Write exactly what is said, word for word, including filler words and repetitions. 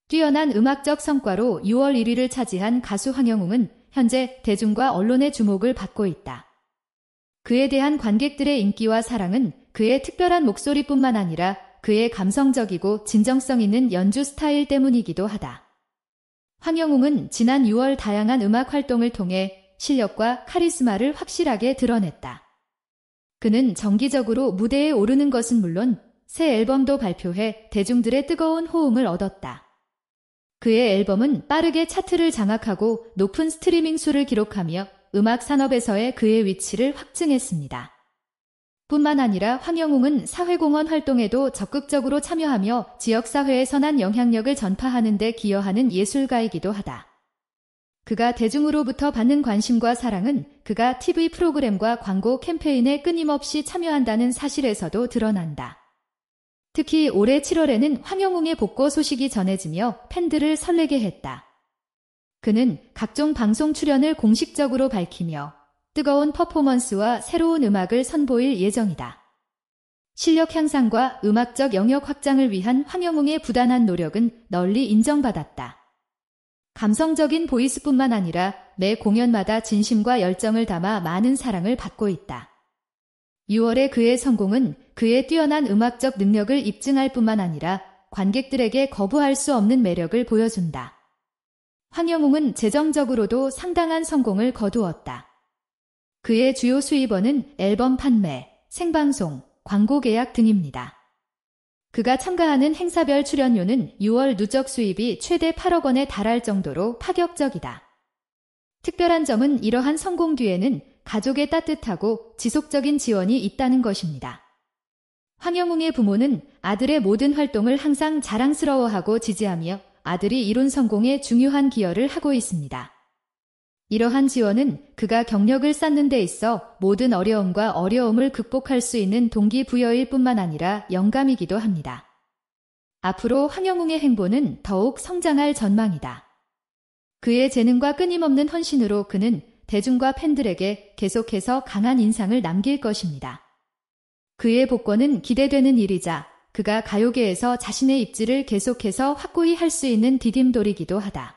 뛰어난 음악적 성과로 유월 일 위를 차지한 가수 황영웅은 현재 대중과 언론의 주목을 받고 있다. 그에 대한 관객들의 인기와 사랑은 그의 특별한 목소리뿐만 아니라 그의 감성적이고 진정성 있는 연주 스타일 때문이기도 하다. 황영웅은 지난 유월 다양한 음악 활동을 통해 실력과 카리스마를 확실하게 드러냈다. 그는 정기적으로 무대에 오르는 것은 물론 새 앨범도 발표해 대중들의 뜨거운 호응을 얻었다. 그의 앨범은 빠르게 차트를 장악하고 높은 스트리밍 수를 기록하며 음악 산업에서의 그의 위치를 확증했습니다. 뿐만 아니라 황영웅은 사회공헌 활동에도 적극적으로 참여하며 지역사회에 선한 영향력을 전파하는 데 기여하는 예술가이기도 하다. 그가 대중으로부터 받는 관심과 사랑은 그가 티비 프로그램과 광고 캠페인에 끊임없이 참여한다는 사실에서도 드러난다. 특히 올해 칠월에는 황영웅의 복고 소식이 전해지며 팬들을 설레게 했다. 그는 각종 방송 출연을 공식적으로 밝히며 뜨거운 퍼포먼스와 새로운 음악을 선보일 예정이다. 실력 향상과 음악적 영역 확장을 위한 황영웅의 부단한 노력은 널리 인정받았다. 감성적인 보이스뿐만 아니라 매 공연마다 진심과 열정을 담아 많은 사랑을 받고 있다. 유월의 그의 성공은 그의 뛰어난 음악적 능력을 입증할 뿐만 아니라 관객들에게 거부할 수 없는 매력을 보여준다. 황영웅은 재정적으로도 상당한 성공을 거두었다. 그의 주요 수입원은 앨범 판매, 생방송, 광고 계약 등입니다. 그가 참가하는 행사별 출연료는 유월 누적 수입이 최대 팔억 원에 달할 정도로 파격적이다. 특별한 점은 이러한 성공 뒤에는 가족의 따뜻하고 지속적인 지원이 있다는 것입니다. 황영웅의 부모는 아들의 모든 활동을 항상 자랑스러워하고 지지하며 아들이 이룬 성공에 중요한 기여를 하고 있습니다. 이러한 지원은 그가 경력을 쌓는 데 있어 모든 어려움과 어려움을 극복할 수 있는 동기부여일 뿐만 아니라 영감이기도 합니다. 앞으로 황영웅의 행보는 더욱 성장할 전망이다. 그의 재능과 끊임없는 헌신으로 그는 대중과 팬들에게 계속해서 강한 인상을 남길 것입니다. 그의 복권은 기대되는 일이자 그가 가요계에서 자신의 입지를 계속해서 확고히 할 수 있는 디딤돌이기도 하다.